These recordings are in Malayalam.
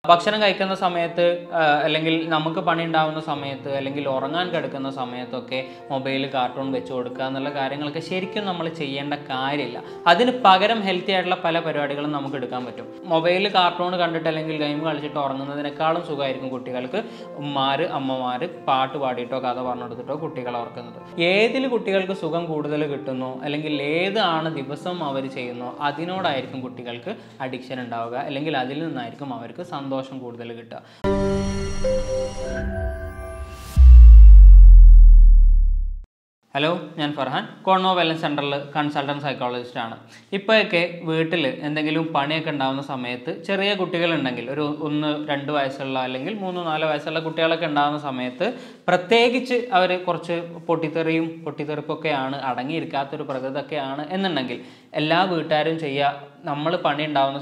ഭക്ഷണം കഴിക്കുന്ന സമയത്ത് അല്ലെങ്കിൽ നമുക്ക് പണി ഉണ്ടാകുന്ന സമയത്ത് അല്ലെങ്കിൽ ഉറങ്ങാൻ കിടക്കുന്ന സമയത്തൊക്കെ മൊബൈൽ കാർട്ടൂൺ വെച്ച് കൊടുക്കുക എന്നുള്ള കാര്യങ്ങളൊക്കെ ശരിക്കും നമ്മൾ ചെയ്യേണ്ട കാര്യമില്ല. അതിന് പകരം ഹെൽത്തി ആയിട്ടുള്ള പല പരിപാടികളും നമുക്ക് എടുക്കാൻ പറ്റും. മൊബൈൽ കാർട്ടൂൺ കണ്ടിട്ട് അല്ലെങ്കിൽ ഗെയിം കളിച്ചിട്ട് ഉറങ്ങുന്നതിനേക്കാളും സുഖമായിരിക്കും കുട്ടികൾക്ക് അമ്മമാർ പാട്ട് പാടിയിട്ടോ കഥ പറഞ്ഞെടുത്തിട്ടോ കുട്ടികളെ ഉറക്കുന്നത്. ഏതിൽ കുട്ടികൾക്ക് സുഖം കൂടുതൽ കിട്ടുന്നോ അല്ലെങ്കിൽ ഏതാണ് ദിവസം അവർ ചെയ്യുന്നോ അതിനോടായിരിക്കും കുട്ടികൾക്ക് അഡിക്ഷൻ ഉണ്ടാവുക, അല്ലെങ്കിൽ അതിൽ നിന്നായിരിക്കും അവർക്ക് സന്തോഷം കൂടുതൽ കിട്ടുക. ഹലോ, ഞാൻ ഫർഹാൻ, കോൺവോ വെൽനസ് സെൻ്ററിൽ കൺസൾട്ടൻറ്റ് സൈക്കോളജിസ്റ്റ് ആണ്. ഇപ്പോഴൊക്കെ വീട്ടിൽ എന്തെങ്കിലും പണിയൊക്കെ ഉണ്ടാകുന്ന സമയത്ത് ചെറിയ കുട്ടികളുണ്ടെങ്കിൽ ഒരു 1-2 വയസ്സുള്ള അല്ലെങ്കിൽ 3-4 വയസ്സുള്ള കുട്ടികളൊക്കെ ഉണ്ടാകുന്ന സമയത്ത് പ്രത്യേകിച്ച് അവർ കുറച്ച് പൊട്ടിത്തെറിപ്പൊക്കെയാണ്, അടങ്ങിയിരിക്കാത്തൊരു പ്രകൃതൊക്കെയാണ് എന്നുണ്ടെങ്കിൽ എല്ലാ വീട്ടുകാരും ചെയ്യുക, നമുക്ക് പണി ഉണ്ടാകുന്ന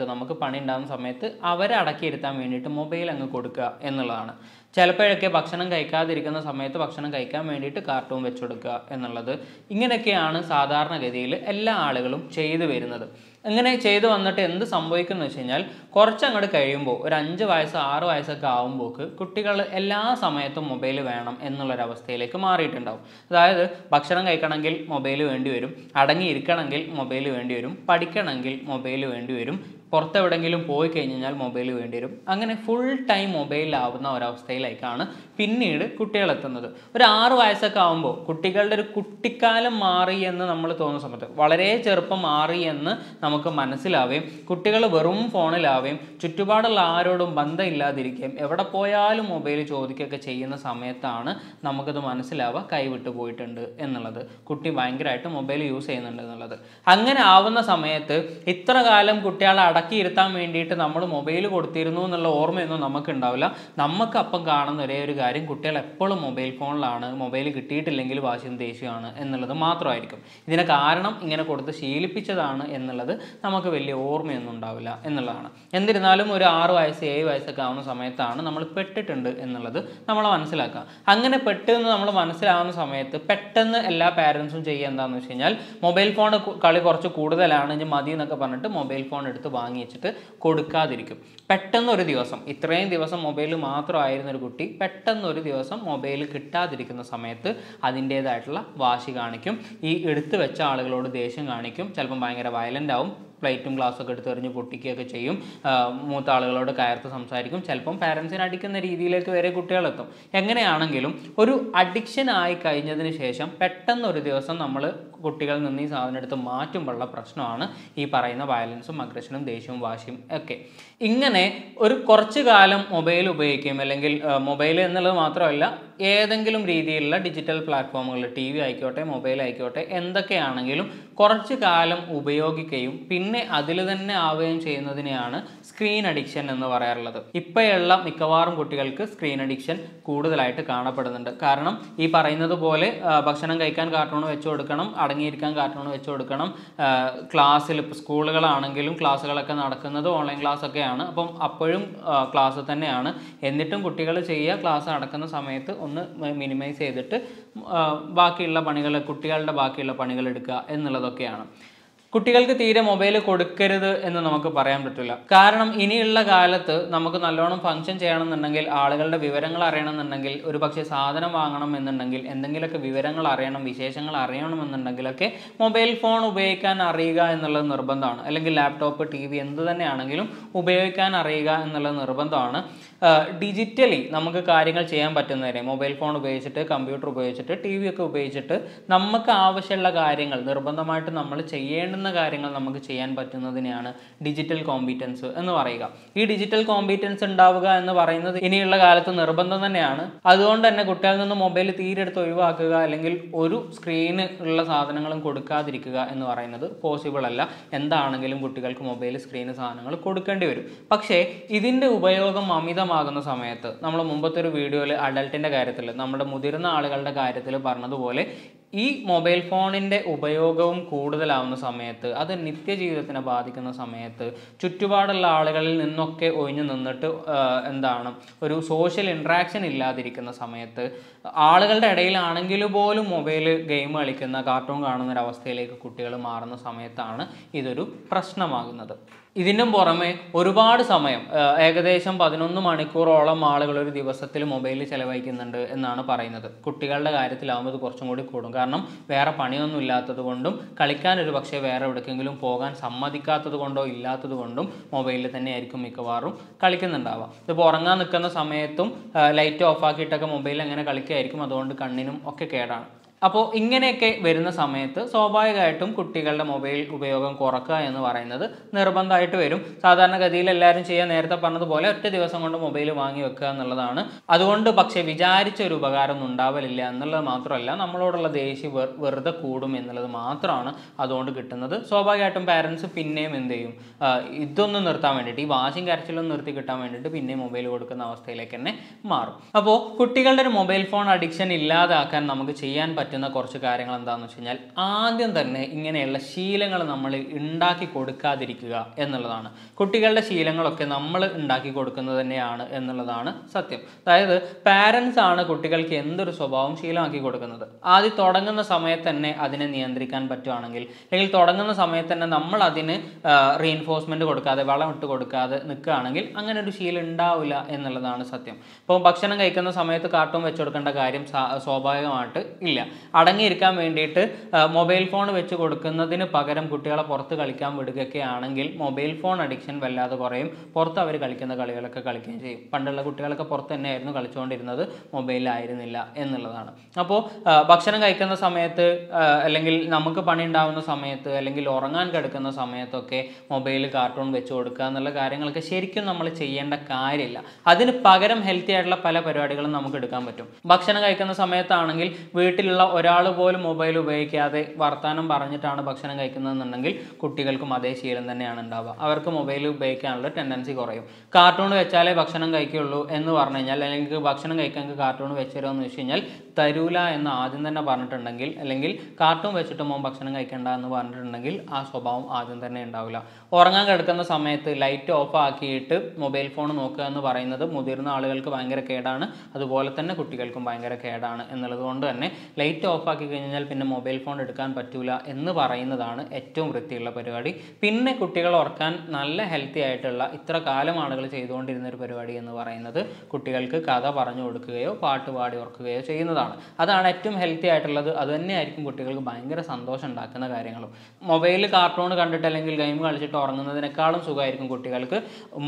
സമയത്ത് അവരെ അടക്കിയിരുത്താൻ വേണ്ടിയിട്ട് മൊബൈൽ അങ്ങ് കൊടുക്കുക എന്നുള്ളതാണ്. ചിലപ്പോഴൊക്കെ ഭക്ഷണം കഴിക്കാതിരിക്കുന്ന സമയത്ത് ഭക്ഷണം കഴിക്കാൻ വേണ്ടിയിട്ട് കാർട്ടൂൺ വെച്ച് കൊടുക്കുക എന്നുള്ളത്, ഇങ്ങനെയൊക്കെയാണ് സാധാരണഗതിയിൽ എല്ലാ ആളുകളും ചെയ്തു വരുന്നത്. ഇങ്ങനെ ചെയ്തു വന്നിട്ട് എന്ത് സംഭവിക്കുന്നു വെച്ച് കഴിഞ്ഞാൽ കുറച്ചങ്ങോട്ട് കഴിയുമ്പോൾ ഒരു 5 വയസ്സ് 6 വയസ്സൊക്കെ ആകുമ്പോൾക്ക് കുട്ടികൾ എല്ലാ സമയത്തും മൊബൈൽ വേണം എന്നുള്ളൊരവസ്ഥയിലേക്ക് മാറിയിട്ടുണ്ടാവും. അതായത് ഭക്ഷണം കഴിക്കണമെങ്കിൽ മൊബൈൽ വേണ്ടി വരും, അടങ്ങിയിരിക്കണമെങ്കിൽ മൊബൈൽ വേണ്ടി വരും, പഠിക്കണമെങ്കിൽ മൊബൈൽ വേണ്ടി വരും, പുറത്തെവിടെയെങ്കിലും പോയി കഴിഞ്ഞാൽ മൊബൈൽ വേണ്ടി വരും. അങ്ങനെ ഫുൾ ടൈം മൊബൈലിലാവുന്ന ഒരവസ്ഥയിലേക്കാണ് പിന്നീട് കുട്ടികളെത്തുന്നത്. ഒരു 6 വയസ്സൊക്കെ ആകുമ്പോൾ കുട്ടികളുടെ ഒരു കുട്ടിക്കാലം മാറി എന്ന് നമ്മൾ തോന്നുന്ന സമയത്ത്, വളരെ ചെറുപ്പം മാറി എന്ന് നമുക്ക് മനസ്സിലാവുകയും കുട്ടികൾ വെറും ഫോണിലാവുകയും ചുറ്റുപാടുള്ള ആരോടും ബന്ധമില്ലാതിരിക്കുകയും എവിടെ പോയാലും മൊബൈൽ ചോദിക്കുകയൊക്കെ ചെയ്യുന്ന സമയത്താണ് നമുക്കത് മനസ്സിലാവുക കൈവിട്ട് പോയിട്ടുണ്ട് എന്നുള്ളത്, കുട്ടി ഭയങ്കരമായിട്ട് മൊബൈൽ യൂസ് ചെയ്യുന്നുണ്ട് എന്നുള്ളത്. അങ്ങനെ ആവുന്ന സമയത്ത് ഇത്ര കാലം കുട്ടികളെ അടക്കിയിരുത്താൻ വേണ്ടിയിട്ട് നമ്മൾ മൊബൈൽ കൊടുത്തിരുന്നു എന്നുള്ള ഓർമ്മയൊന്നും നമുക്ക് ഉണ്ടാവില്ല. നമുക്ക് അപ്പം കാണുന്ന ഒരേ ഒരു കാര്യം, കുട്ടികൾ എപ്പോഴും മൊബൈൽ ഫോണിലാണ്, മൊബൈൽ കിട്ടിയിട്ടില്ലെങ്കിൽ വാശിയും ദേഷ്യമാണ് എന്നുള്ളത് മാത്രമായിരിക്കും. ഇതിന് കാരണം ഇങ്ങനെ കൊടുത്ത് ശീലിപ്പിച്ചതാണ് എന്നുള്ളത് നമുക്ക് വലിയ ഓർമ്മയൊന്നും ഉണ്ടാവില്ല എന്നുള്ളതാണ്. എന്നിരുന്നാലും ഒരു 6 വയസ്സ് 7 വയസ്സൊക്കെ ആവുന്ന സമയത്താണ് നമ്മൾ പെട്ടിട്ടുണ്ട് എന്നുള്ളത് നമ്മൾ മനസ്സിലാക്കുക. അങ്ങനെ പെട്ടെന്ന് നമ്മൾ മനസ്സിലാവുന്ന സമയത്ത് പെട്ടെന്ന് എല്ലാ പാരൻസും ചെയ്യുക എന്താണെന്ന് വെച്ച് കഴിഞ്ഞാൽ മൊബൈൽ ഫോൺ കളി കുറച്ച് കൂടുതലാണ്, ഇനി മതി എന്നൊക്കെ പറഞ്ഞിട്ട് മൊബൈൽ ഫോൺ എടുത്ത് വാങ്ങി വെച്ചിട്ട് കൊടുക്കാതിരിക്കും. പെട്ടെന്നൊരു ദിവസം, ഇത്രയും ദിവസം മൊബൈൽ മാത്രമായിരുന്ന ഒരു കുട്ടി പെട്ടെന്നൊരു ദിവസം മൊബൈൽ കിട്ടാതിരിക്കുന്ന സമയത്ത് അതിൻ്റേതായിട്ടുള്ള വാശി കാണിക്കും, ഈ എടുത്തു വെച്ച ആളുകളോട് ദേഷ്യം കാണിക്കും, ചിലപ്പം ഭയങ്കര വയലൻ്റ് ആവും, പ്ലേറ്റും ഗ്ലാസ്സൊക്കെ എടുത്ത് എറിഞ്ഞ് പൊട്ടിക്കുകയൊക്കെ ചെയ്യും, മൂത്ത ആളുകളോട് കയർത്ത് സംസാരിക്കും, ചിലപ്പം പാരൻസിനെ അടിക്കുന്ന രീതിയിലേക്ക് വരെ കുട്ടികളെത്തും. എങ്ങനെയാണെങ്കിലും ഒരു അഡിക്ഷൻ ആയി കഴിഞ്ഞതിന് ശേഷം പെട്ടെന്നൊരു ദിവസം നമ്മൾ കുട്ടികളിൽ നിന്ന് ഈ സാധനം എടുത്ത് മാറ്റുമ്പോഴുള്ള പ്രശ്നമാണ് ഈ പറയുന്ന വയലൻസും അഗ്രഷനും ദേഷ്യവും വാശിയും ഒക്കെ. ഇങ്ങനെ ഒരു കുറച്ച് കാലം മൊബൈൽ ഉപയോഗിക്കുകയും, അല്ലെങ്കിൽ മൊബൈൽ എന്നുള്ളത് മാത്രമല്ല ഏതെങ്കിലും രീതിയിലുള്ള ഡിജിറ്റൽ പ്ലാറ്റ്ഫോമുകൾ, ടി വി ആയിക്കോട്ടെ മൊബൈൽ ആയിക്കോട്ടെ എന്തൊക്കെയാണെങ്കിലും കുറച്ച് കാലം ഉപയോഗിക്കുകയും പിന്നെ അതിൽ തന്നെ ആവുകയും ചെയ്യുന്നതിനെയാണ് സ്ക്രീൻ അഡിക്ഷൻ എന്ന് പറയാറുള്ളത്. ഇപ്പോഴുള്ള മിക്കവാറും കുട്ടികൾക്ക് സ്ക്രീൻ അഡിക്ഷൻ കൂടുതലായിട്ട് കാണപ്പെടുന്നുണ്ട്. കാരണം ഈ പറയുന്നത് പോലെ ഭക്ഷണം കഴിക്കാൻ കാർട്ടൂൺ വെച്ച് കൊടുക്കണം, അടങ്ങിയിരിക്കാൻ കാർട്ടൂൺ വെച്ച് കൊടുക്കണം, ക്ലാസ്സിൽ ഇപ്പോൾ സ്കൂളുകളാണെങ്കിലും ക്ലാസ്സുകളൊക്കെ നടക്കുന്നത് ഓൺലൈൻ ക്ലാസ്സൊക്കെയാണ്, അപ്പം അപ്പോഴും ക്ലാസ് തന്നെയാണ്. എന്നിട്ടും കുട്ടികൾ ചെയ്യുക ക്ലാസ് നടക്കുന്ന സമയത്ത് ഒന്ന് മിനിമൈസ് ചെയ്തിട്ട് ബാക്കിയുള്ള പണികൾ, കുട്ടികളുടെ ബാക്കിയുള്ള പണികൾ എടുക്കുക എന്നുള്ളതൊക്കെയാണ്. കുട്ടികൾക്ക് തീരെ മൊബൈൽ കൊടുക്കരുത് എന്ന് നമുക്ക് പറയാൻ പറ്റില്ല. കാരണം ഇനിയുള്ള കാലത്ത് നമുക്ക് നല്ലോണം ഫംഗ്ഷൻ ചെയ്യണമെന്നുണ്ടെങ്കിൽ, ആളുകളുടെ വിവരങ്ങൾ അറിയണമെന്നുണ്ടെങ്കിൽ, ഒരു പക്ഷേ സാധനം വാങ്ങണം എന്നുണ്ടെങ്കിൽ, എന്തെങ്കിലുമൊക്കെ വിവരങ്ങൾ അറിയണം, വിശേഷങ്ങൾ അറിയണമെന്നുണ്ടെങ്കിലൊക്കെ മൊബൈൽ ഫോൺ ഉപയോഗിക്കാൻ അറിയുക എന്നുള്ളത് നിർബന്ധമാണ്. അല്ലെങ്കിൽ ലാപ്ടോപ്പ്, ടി വി എന്ത് തന്നെയാണെങ്കിലും ഉപയോഗിക്കാൻ അറിയുക എന്നുള്ളത് നിർബന്ധമാണ്. ഡിജിറ്റലി നമുക്ക് കാര്യങ്ങൾ ചെയ്യാൻ പറ്റുന്നവരെ മൊബൈൽ ഫോൺ ഉപയോഗിച്ചിട്ട്, കമ്പ്യൂട്ടർ ഉപയോഗിച്ചിട്ട്, ടി വി ഒക്കെ ഉപയോഗിച്ചിട്ട് നമുക്ക് ആവശ്യമുള്ള കാര്യങ്ങൾ, നിർബന്ധമായിട്ട് നമ്മൾ ചെയ്യേണ്ടുന്ന കാര്യങ്ങൾ നമുക്ക് ചെയ്യാൻ പറ്റുന്നതിനെയാണ് ഡിജിറ്റൽ കോമ്പീറ്റൻസ് എന്ന് പറയുക. ഈ ഡിജിറ്റൽ കോമ്പീറ്റൻസ് ഉണ്ടാവുക എന്ന് പറയുന്നത് ഇനിയുള്ള കാലത്ത് നിർബന്ധം തന്നെയാണ്. അതുകൊണ്ട് തന്നെ കുട്ടികളിൽ നിന്ന് മൊബൈൽ തീരെ എടുത്ത് ഒഴിവാക്കുക, അല്ലെങ്കിൽ ഒരു സ്ക്രീന് ഉള്ള സാധനങ്ങളും കൊടുക്കാതിരിക്കുക എന്ന് പറയുന്നത് പോസിബിൾ അല്ല. എന്താണെങ്കിലും കുട്ടികൾക്ക് മൊബൈൽ, സ്ക്രീന് സാധനങ്ങൾ കൊടുക്കേണ്ടി വരും. പക്ഷേ ഇതിൻ്റെ ഉപയോഗം അമിതമാകുന്ന സമയത്ത്, നമ്മൾ മുമ്പത്തെ ഒരു വീഡിയോയിൽ അഡൽട്ടിൻ്റെ കാര്യത്തിൽ, നമ്മുടെ മുതിർന്ന ആളുകളുടെ കാര്യത്തിൽ പറഞ്ഞതുപോലെ ഈ മൊബൈൽ ഫോണിൻ്റെ ഉപയോഗവും കൂടുതലാവുന്ന സമയത്ത്, അത് നിത്യജീവിതത്തിനെ ബാധിക്കുന്ന സമയത്ത്, ചുറ്റുപാടുള്ള ആളുകളിൽ നിന്നൊക്കെ ഒഴിഞ്ഞു നിന്നിട്ട് ഒരു സോഷ്യൽ ഇൻട്രാക്ഷൻ ഇല്ലാതിരിക്കുന്ന സമയത്ത്, ആളുകളുടെ ഇടയിലാണെങ്കിൽ പോലും മൊബൈൽ ഗെയിം കളിക്കുന്ന, കാർട്ടൂൺ കാണുന്ന ഒരവസ്ഥയിലേക്ക് കുട്ടികൾ മാറുന്ന സമയത്താണ് ഇതൊരു പ്രശ്നമാകുന്നത്. ഇതിനും പുറമെ ഒരുപാട് സമയം ഏകദേശം 11 മണിക്കൂറോളം ആളുകൾ ഒരു ദിവസത്തിൽ മൊബൈലിൽ ചെലവഴിക്കുന്നുണ്ട് എന്നാണ് പറയുന്നത്. കുട്ടികളുടെ കാര്യത്തിലാകുമ്പോൾ ഇത് കുറച്ചും കൂടി കൂടും. കാരണം വേറെ പണിയൊന്നും ഇല്ലാത്തത് കൊണ്ടും കളിക്കാൻ ഒരു പക്ഷേ വേറെ എവിടേക്കെങ്കിലും പോകാൻ സമ്മതിക്കാത്തത് കൊണ്ടോ ഇല്ലാത്തത് കൊണ്ടും മൊബൈലിൽ തന്നെ ആയിരിക്കും മിക്കവാറും കളിക്കുന്നുണ്ടാവുക. ഇതിപ്പോൾ ഉറങ്ങാൻ നിൽക്കുന്ന സമയത്തും ലൈറ്റ് ഓഫ് ആക്കിയിട്ടൊക്കെ മൊബൈലിൽ അങ്ങനെ കളിക്കുകയായിരിക്കും. അതുകൊണ്ട് കണ്ണിനും ഒക്കെ കേടാണ്. അപ്പോൾ ഇങ്ങനെയൊക്കെ വരുന്ന സമയത്ത് സ്വാഭാവികമായിട്ടും കുട്ടികളുടെ മൊബൈൽ ഉപയോഗം കുറക്കുക എന്ന് പറയുന്നത് നിർബന്ധമായിട്ട് വരും. സാധാരണഗതിയിൽ എല്ലാവരും ചെയ്യാൻ നേരത്തെ പറഞ്ഞതുപോലെ ഒറ്റ ദിവസം കൊണ്ട് മൊബൈൽ വാങ്ങി വെക്കുക എന്നുള്ളതാണ്. അതുകൊണ്ട് പക്ഷേ വിചാരിച്ച ഒരു ഉപകാരം ഒന്നും ഉണ്ടാവലില്ല എന്നുള്ളത് മാത്രമല്ല, നമ്മളോടുള്ള ദേഷ്യം വെറുതെ കൂടും എന്നുള്ളത് മാത്രമാണ് അതുകൊണ്ട് കിട്ടുന്നത്. സ്വാഭാവികമായിട്ടും പാരൻസ് പിന്നെയും എന്ത് ചെയ്യും, ഇതൊന്നും നിർത്താൻ വേണ്ടിയിട്ട്, ഈ വാശിയും കരച്ചിലൊന്നും നിർത്തി കിട്ടാൻ വേണ്ടിയിട്ട് പിന്നെയും മൊബൈൽ കൊടുക്കുന്ന അവസ്ഥയിലേക്ക് തന്നെ മാറും. അപ്പോൾ കുട്ടികളുടെ ഒരു മൊബൈൽ ഫോൺ അഡിക്ഷൻ ഇല്ലാതാക്കാൻ നമുക്ക് ചെയ്യാൻ പറ്റുന്ന കുറച്ച് കാര്യങ്ങൾ എന്താണെന്ന് വെച്ച് കഴിഞ്ഞാൽ, ആദ്യം തന്നെ ഇങ്ങനെയുള്ള ശീലങ്ങൾ നമ്മൾ ഉണ്ടാക്കി കൊടുക്കാതിരിക്കുക എന്നുള്ളതാണ്. കുട്ടികളുടെ ശീലങ്ങളൊക്കെ നമ്മൾ ഉണ്ടാക്കി കൊടുക്കുന്നത് തന്നെയാണ് എന്നുള്ളതാണ് സത്യം. അതായത് പാരൻസ് ആണ് കുട്ടികൾക്ക് എന്തൊരു സ്വഭാവം ശീലമാക്കി കൊടുക്കുന്നത്. ആദ്യം തുടങ്ങുന്ന സമയത്ത് തന്നെ അതിനെ നിയന്ത്രിക്കാൻ പറ്റുവാണെങ്കിൽ, അല്ലെങ്കിൽ തുടങ്ങുന്ന സമയത്ത് തന്നെ നമ്മൾ അതിന് റീഇൻഫോഴ്സ്മെൻറ്റ് കൊടുക്കാതെ, വളമിട്ട് കൊടുക്കാതെ നിൽക്കുകയാണെങ്കിൽ അങ്ങനെ ഒരു ശീലം ഉണ്ടാവില്ല എന്നുള്ളതാണ് സത്യം. ഇപ്പോൾ ഭക്ഷണം കഴിക്കുന്ന സമയത്ത് കാർട്ടൂൺ വെച്ച് കൊടുക്കേണ്ട കാര്യം സ്വാഭാവികമായിട്ട് ഇല്ല. അടങ്ങിയിരിക്കാൻ വേണ്ടിയിട്ട് മൊബൈൽ ഫോൺ വെച്ച് കൊടുക്കുന്നതിന് പകരം കുട്ടികളെ പുറത്ത് കളിക്കാൻ വിടുകയൊക്കെ ആണെങ്കിൽ മൊബൈൽ ഫോൺ അഡിക്ഷൻ വല്ലാതെ കുറയും. പുറത്ത് അവർ കളിക്കുന്ന കളികളൊക്കെ കളിക്കുകയും ചെയ്യും. പണ്ടുള്ള കുട്ടികളൊക്കെ പുറത്ത് തന്നെയായിരുന്നു കളിച്ചുകൊണ്ടിരുന്നത്, മൊബൈലിലായിരുന്നില്ല എന്നുള്ളതാണ്. അപ്പോൾ ഭക്ഷണം കഴിക്കുന്ന സമയത്ത്, അല്ലെങ്കിൽ നമുക്ക് പണി ഉണ്ടാകുന്ന സമയത്ത്, അല്ലെങ്കിൽ ഉറങ്ങാൻ കിടക്കുന്ന സമയത്തൊക്കെ മൊബൈൽ കാർട്ടൂൺ വെച്ച് കൊടുക്കുക എന്നുള്ള കാര്യങ്ങളൊക്കെ ശരിക്കും നമ്മൾ ചെയ്യേണ്ട കാര്യമില്ല. അതിന് പകരം ഹെൽത്തി ആയിട്ടുള്ള പല പരിപാടികളും നമുക്ക് എടുക്കാൻ പറ്റും. ഭക്ഷണം കഴിക്കുന്ന സമയത്താണെങ്കിൽ വീട്ടിലുള്ള ഒരാൾ പോലും മൊബൈൽ ഉപയോഗിക്കാതെ വർത്തമാനം പറഞ്ഞിട്ടാണ് ഭക്ഷണം കഴിക്കുന്നതെന്നുണ്ടെങ്കിൽ കുട്ടികൾക്കും അതേ ശീലം തന്നെയാണ് ഉണ്ടാവുക. അവർക്ക് മൊബൈൽ ഉപയോഗിക്കാനുള്ള ടെൻഡൻസി കുറയും. കാർട്ടൂൺ വെച്ചാലേ ഭക്ഷണം കഴിക്കുള്ളൂ എന്ന് പറഞ്ഞു കഴിഞ്ഞാൽ, അല്ലെങ്കിൽ ഭക്ഷണം കഴിക്കാൻ കാർട്ടൂൺ വെച്ചുതരുമോ എന്ന് വെച്ച് കഴിഞ്ഞാൽ തരൂല എന്ന് ആദ്യം തന്നെ പറഞ്ഞിട്ടുണ്ടെങ്കിൽ, അല്ലെങ്കിൽ കാർട്ടൂൺ വെച്ചിട്ട് മോൻ ഭക്ഷണം കഴിക്കേണ്ട എന്ന് പറഞ്ഞിട്ടുണ്ടെങ്കിൽ ആ സ്വഭാവം ആദ്യം തന്നെ ഉണ്ടാവില്ല. ഉറങ്ങാൻ കിടക്കുന്ന സമയത്ത് ലൈറ്റ് ഓഫ് ആക്കിയിട്ട് മൊബൈൽ ഫോൺ നോക്കുക എന്ന് പറയുന്നത് മുതിർന്ന ആളുകൾക്ക് ഭയങ്കര കേടാണ്, അതുപോലെ തന്നെ കുട്ടികൾക്കും ഭയങ്കര കേടാണ് എന്നുള്ളത് കൊണ്ട് തന്നെ ലൈറ്റ് ഓഫ് ആക്കി കഴിഞ്ഞാൽ പിന്നെ മൊബൈൽ ഫോൺ എടുക്കാൻ പറ്റൂല എന്ന് പറയുന്നതാണ് ഏറ്റവും വൃത്തിയുള്ള പരിപാടി. പിന്നെ കുട്ടികളെ ഓർക്കാൻ നല്ല ഹെൽത്തി ആയിട്ടുള്ള ഇത്ര കാലം ആളുകൾ ചെയ്തുകൊണ്ടിരുന്ന ഒരു പരിപാടി എന്ന് പറയുന്നത് കുട്ടികൾക്ക് കഥ പറഞ്ഞു കൊടുക്കുകയോ പാട്ട് പാടി ഓർക്കുകയോ ചെയ്യുന്നതാണ്. അതാണ് ഏറ്റവും ഹെൽത്തി ആയിട്ടുള്ളത്. അത് തന്നെയായിരിക്കും കുട്ടികൾക്ക് ഭയങ്കര സന്തോഷം ഉണ്ടാക്കുന്ന കാര്യങ്ങളും. മൊബൈലിൽ കാർട്ടൂൺ കണ്ടിട്ട് അല്ലെങ്കിൽ ഗെയിം കളിച്ചിട്ട് ഉറങ്ങുന്നതിനേക്കാളും സുഖമായിരിക്കും കുട്ടികൾക്ക്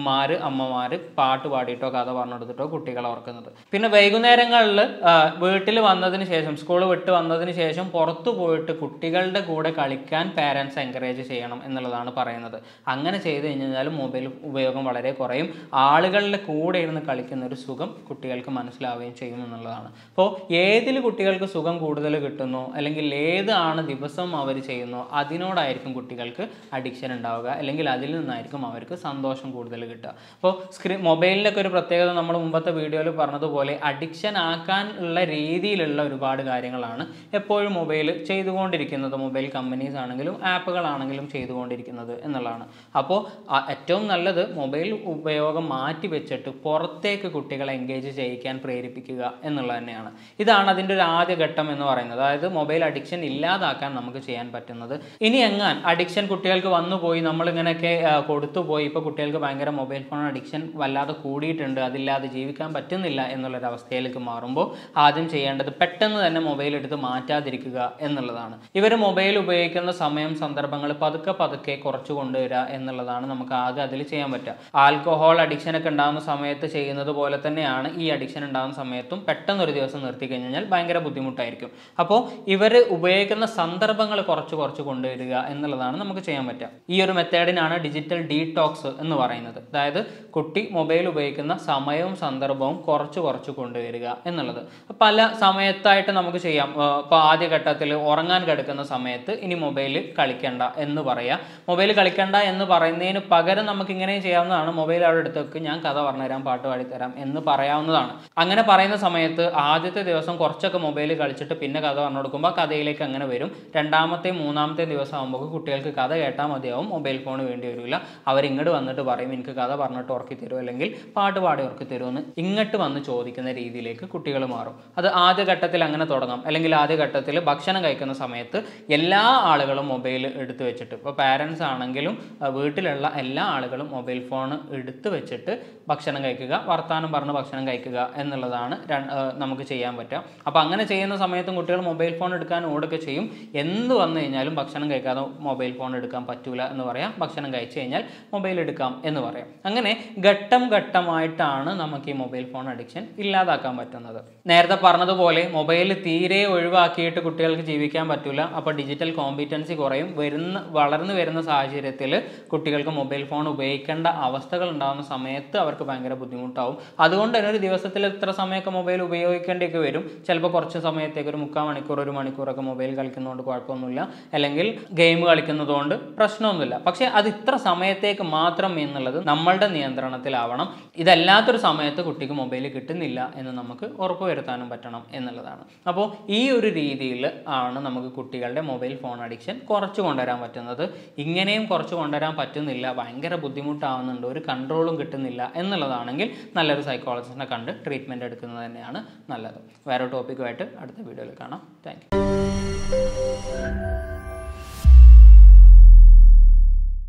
അമ്മമാർ പാട്ട് പാടിയിട്ടോ കഥ പറഞ്ഞു കൊടുത്തിട്ടോ കുട്ടികളെ ഓർക്കുന്നത്. പിന്നെ വൈകുന്നേരങ്ങളിൽ വീട്ടിൽ വന്നതിന് ശേഷം, സ്കൂൾ വിട്ട് വന്നതിന് ശേഷം പുറത്തു പോയിട്ട് കുട്ടികളുടെ കൂടെ കളിക്കാൻ പാരൻസ് എൻകറേജ് ചെയ്യണം എന്നുള്ളതാണ് പറയുന്നത്. അങ്ങനെ ചെയ്ത് കഴിഞ്ഞാൽ മൊബൈൽ ഉപയോഗം വളരെ കുറയും. ആളുകളുടെ കൂടെ ഇരുന്ന് കളിക്കുന്ന ഒരു സുഖം കുട്ടികൾക്ക് മനസ്സിലാവുകയും ചെയ്യും എന്നുള്ളതാണ്. അപ്പോൾ ഏതിൽ കുട്ടികൾക്ക് സുഖം കൂടുതൽ കിട്ടുന്നോ, അല്ലെങ്കിൽ ഏതാണ് ദിവസം അവർ ചെയ്യുന്നോ അതിനോടായിരിക്കും കുട്ടികൾക്ക് അഡിക്ഷൻ ഉണ്ടാവുക, അല്ലെങ്കിൽ അതിൽ നിന്നായിരിക്കും അവർക്ക് സന്തോഷം കൂടുതൽ കിട്ടുക. അപ്പോൾ മൊബൈലിലൊക്കെ ഒരു പ്രത്യേകത നമ്മൾ മുമ്പത്തെ വീഡിയോയിൽ പറഞ്ഞതുപോലെ അഡിക്ഷൻ ആക്കാൻ ഉള്ള രീതിയിലുള്ള ഒരുപാട് കാര്യങ്ങളാണ് എപ്പോഴും മൊബൈൽ ചെയ്തുകൊണ്ടിരിക്കുന്നത്. മൊബൈൽ കമ്പനീസ് ആണെങ്കിലും ആപ്പുകളാണെങ്കിലും ചെയ്തുകൊണ്ടിരിക്കുന്നത് എന്നുള്ളതാണ്. അപ്പോൾ ഏറ്റവും നല്ലത് മൊബൈൽ ഉപയോഗം മാറ്റി വെച്ചിട്ട് പുറത്തേക്ക് കുട്ടികളെ എൻഗേജ് ചെയ്യിക്കാൻ പ്രേരിപ്പിക്കുക എന്നുള്ളത് തന്നെയാണ്. ഇതാണ് അതിൻ്റെ ഒരു ആദ്യ ഘട്ടം എന്ന് പറയുന്നത്. അതായത് മൊബൈൽ അഡിക്ഷൻ ഇല്ലാതാക്കാൻ നമുക്ക് ചെയ്യാൻ പറ്റുന്നത്. ഇനി എങ്ങാൻ അഡിക്ഷൻ കുട്ടികൾക്ക് വന്നുപോയി, നമ്മളിങ്ങനെയൊക്കെ കൊടുത്തുപോയി, ഇപ്പോൾ കുട്ടികൾക്ക് ഭയങ്കര മൊബൈൽ ഫോൺ അഡിക്ഷൻ വല്ലാതെ കൂടിയിട്ടുണ്ട്, അതില്ലാതെ ജീവിക്കാൻ പറ്റുന്നില്ല എന്നുള്ളൊരവസ്ഥയിലേക്ക് മാറുമ്പോൾ ആദ്യം ചെയ്യേണ്ടത് പെട്ടെന്ന് തന്നെ മൊബൈൽ എടുത്ത് മാറ്റാതിരിക്കുക എന്നുള്ളതാണ്. ഇവർ മൊബൈൽ ഉപയോഗിക്കുന്ന സമയം, സന്ദർഭങ്ങൾ പതുക്കെ കുറച്ച് കൊണ്ടുവരിക എന്നുള്ളതാണ് നമുക്ക് ആകെ അതിൽ ചെയ്യാൻ പറ്റുക. ആൽക്കഹോൾ അഡിക്ഷൻ ഒക്കെ ഉണ്ടാകുന്ന സമയത്ത് ചെയ്യുന്നത് പോലെ തന്നെയാണ് ഈ അഡിക്ഷൻ ഉണ്ടാകുന്ന സമയത്തും പെട്ടെന്ന് ഒരു ദിവസം നിർത്തി കഴിഞ്ഞാൽ ഭയങ്കര ബുദ്ധിമുട്ടായിരിക്കും. അപ്പോൾ ഇവർ ഉപയോഗിക്കുന്ന സന്ദർഭങ്ങൾ കുറച്ച് കൊണ്ടുവരിക എന്നുള്ളതാണ് നമുക്ക് ചെയ്യാൻ പറ്റുക. ഈ ഒരു മെത്തേഡിനാണ് ഡിജിറ്റൽ ഡീടോക്സ് എന്ന് പറയുന്നത്. അതായത് കുട്ടി മൊബൈൽ ഉപയോഗിക്കുന്ന സമയവും സന്ദർഭവും കുറച്ച് കൊണ്ടുവരിക എന്നുള്ളത്. പല സമയത്തായിട്ട് നമുക്ക് ചെയ്യാം. ഇപ്പോൾ ആദ്യഘട്ടത്തിൽ ഉറങ്ങാൻ കിടക്കുന്ന സമയത്ത് ഇനി മൊബൈൽ കളിക്കണ്ട എന്ന് പറയാം. മൊബൈൽ കളിക്കണ്ട എന്ന് പറയുന്നതിന് പകരം നമുക്ക് ഇങ്ങനെയും ചെയ്യാവുന്നതാണ്. മൊബൈൽ അവിടെ എടുത്തേക്ക്, ഞാൻ കഥ പറഞ്ഞുതരാം, പാട്ട് പാടിത്തരാം എന്ന് പറയാവുന്നതാണ്. അങ്ങനെ പറയുന്ന സമയത്ത് ആദ്യത്തെ ദിവസം കുറച്ചൊക്കെ മൊബൈൽ കളിച്ചിട്ട് പിന്നെ കഥ പറഞ്ഞു കൊടുക്കുമ്പോൾ കഥയിലേക്ക് അങ്ങനെ വരും. രണ്ടാമത്തെ മൂന്നാമത്തെ ദിവസം ആകുമ്പോൾ കുട്ടികൾക്ക് കഥ കേട്ടാൽ മതിയാവും, മൊബൈൽ ഫോൺ വേണ്ടി വരില്ല. അവരിങ്ങോട്ട് വന്നിട്ട് പറയും എനിക്ക് കഥ പറഞ്ഞിട്ട് ഉറക്കി തരുമോ അല്ലെങ്കിൽ പാട്ട് പാടി ഉറക്കി തരുമോ എന്ന് ഇങ്ങോട്ട് വന്ന് ചോദിക്കുന്ന രീതിയിലേക്ക് കുട്ടികൾ മാറും. അത് ആദ്യ ഘട്ടത്തിൽ അങ്ങനെ തുടങ്ങാം. അല്ലെങ്കിൽ അല്ലെങ്കിൽ ആദ്യ ഘട്ടത്തിൽ ഭക്ഷണം കഴിക്കുന്ന സമയത്ത് എല്ലാ ആളുകളും മൊബൈൽ എടുത്തു വെച്ചിട്ട്, ഇപ്പോൾ പാരൻസ് ആണെങ്കിലും വീട്ടിലുള്ള എല്ലാ ആളുകളും മൊബൈൽ ഫോൺ എടുത്തു വെച്ചിട്ട് ഭക്ഷണം കഴിക്കുക, വർത്തമാനം പറഞ്ഞ് ഭക്ഷണം കഴിക്കുക എന്നുള്ളതാണ് നമുക്ക് ചെയ്യാൻ പറ്റുക. അപ്പോൾ അങ്ങനെ ചെയ്യുന്ന സമയത്തും കുട്ടികൾ മൊബൈൽ ഫോൺ എടുക്കാൻ ഓടുകയൊക്കെ ചെയ്യും. എന്ത് വന്നു കഴിഞ്ഞാലും ഭക്ഷണം കഴിക്കാതെ മൊബൈൽ ഫോൺ എടുക്കാൻ പറ്റൂല എന്ന് പറയാം, ഭക്ഷണം കഴിച്ചു കഴിഞ്ഞാൽ മൊബൈൽ എടുക്കാം എന്ന് പറയാം. അങ്ങനെ ഘട്ടം ഘട്ടമായിട്ടാണ് നമുക്ക് ഈ മൊബൈൽ ഫോൺ അഡിക്ഷൻ ഇല്ലാതാക്കാൻ പറ്റുന്നത്. നേരത്തെ പറഞ്ഞതുപോലെ മൊബൈൽ തീരെ ഒഴിവാക്കിയിട്ട് കുട്ടികൾക്ക് ജീവിക്കാൻ പറ്റൂല. അപ്പോൾ ഡിജിറ്റൽ കോമ്പിറ്റൻസി കുറയും. വളർന്നു വരുന്ന സാഹചര്യത്തിൽ കുട്ടികൾക്ക് മൊബൈൽ ഫോൺ ഉപയോഗിക്കേണ്ട അവസ്ഥകൾ ഉണ്ടാകുന്ന സമയത്ത് അവർക്ക് ഭയങ്കര ബുദ്ധിമുട്ടാവും. അതുകൊണ്ട് തന്നെ ഒരു ദിവസത്തിൽ ഇത്ര സമയമൊക്കെ മൊബൈൽ ഉപയോഗിക്കേണ്ടിയൊക്കെ വരും. ചിലപ്പോൾ കുറച്ച് സമയത്തേക്ക് ഒരു 3/4 മണിക്കൂർ 1 മണിക്കൂറൊക്കെ മൊബൈൽ കളിക്കുന്നതുകൊണ്ട് കുഴപ്പമൊന്നുമില്ല, അല്ലെങ്കിൽ ഗെയിം കളിക്കുന്നതുകൊണ്ട് പ്രശ്നമൊന്നുമില്ല. പക്ഷേ അത് ഇത്ര സമയത്തേക്ക് മാത്രം എന്നുള്ളത് നമ്മളുടെ നിയന്ത്രണത്തിലാവണം. ഇതല്ലാത്തൊരു സമയത്ത് കുട്ടിക്ക് മൊബൈൽ കിട്ടുന്നില്ല എന്ന് നമുക്ക് ഉറപ്പുവരുത്താനും പറ്റണം എന്നുള്ളതാണ്. അപ്പോൾ ഈ ഒരു രീതിയിൽ ആണ് നമുക്ക് കുട്ടികളുടെ മൊബൈൽ ഫോൺ അഡിക്ഷൻ കുറച്ച് കൊണ്ടുവരാൻ പറ്റുന്നത്. ഇങ്ങനെയും കുറച്ച് കൊണ്ടുവരാൻ പറ്റുന്നില്ല, ഭയങ്കര ബുദ്ധിമുട്ടാവുന്നുണ്ട്, ഒരു കൺട്രോളും കിട്ടുന്നില്ല എന്നുള്ളതാണെങ്കിൽ നല്ലൊരു സൈക്കോളജിസ്റ്റിനെ കണ്ട് ട്രീറ്റ്മെൻറ്റ് എടുക്കുന്നത് തന്നെയാണ് നല്ലത്. വേറെ ടോപ്പിക്കുമായിട്ട് അടുത്ത വീഡിയോയിൽ കാണാം. Thank U.